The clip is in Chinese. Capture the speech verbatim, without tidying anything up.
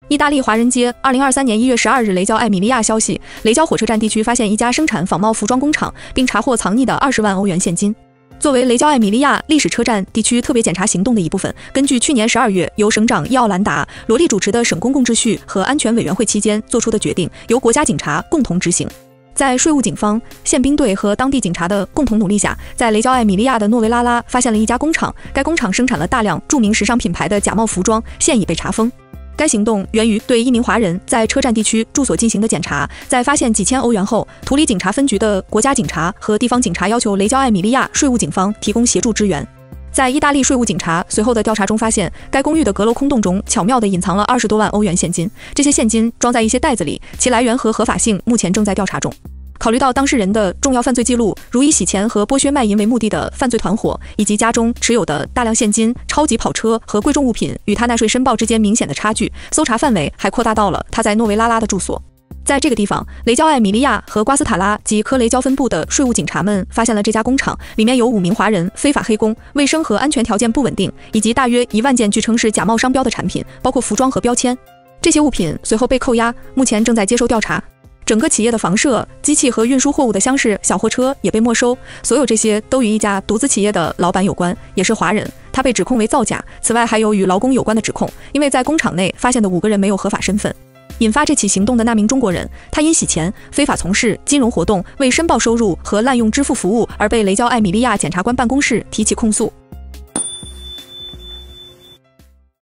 意大利华人街，二零二三年一月十二日，雷焦艾米利亚消息，雷焦火车站地区发现一家生产仿冒服装工厂，并查获藏匿的二十万欧元现金。作为雷焦艾米利亚历史车站地区特别检查行动的一部分，根据去年十二月由省长伊奥兰达·罗利主持的省公共秩序和安全委员会期间做出的决定，由国家警察共同执行。在税务警方、宪兵队和当地警察的共同努力下，在雷焦艾米利亚的诺维拉拉发现了一家工厂，该工厂生产了大量著名时尚品牌的假冒服装，现已被查封。该行动源于对一名华人在车站地区住所进行的检查，在发现几千欧元后，图里警察分局的国家警察和地方警察要求雷焦艾米利亚税务警方提供协助支援。在意大利税务警察随后的调查中发现，该公寓的阁楼空洞中巧妙地隐藏了二十多万欧元现金，这些现金装在一些袋子里，其来源和合法性目前正在调查中。考虑到当事人的重要犯罪记录，如以洗钱和剥削卖淫为目的的犯罪团伙，以及家中持有的大量现金、超级跑车和贵重物品与他纳税申报之间明显的差距，搜查范围还扩大到了他在诺维拉拉的住所。在这个地方，雷焦艾米利亚和瓜斯塔拉及科雷焦分部的税务警察们发现了这家工厂，里面有五名华人非法黑工，卫生和安全条件不稳定，以及大约一万件据称是假冒商标的产品，包括服装和标签。这些物品随后被扣押，目前正在接受调查。整个企业的房舍、机器和运输货物的厢式小货车也被没收，所有这些都与一家独资企业的老板有关，也是华人，他被指控为造假。此外还有与劳工有关的指控，因为在工厂内发现的五个人没有合法身份。引发这起行动的那名中国人，他因洗钱、非法从事金融活动、未申报收入和滥用支付服务而被雷焦艾米利亚检察官办公室提起控诉。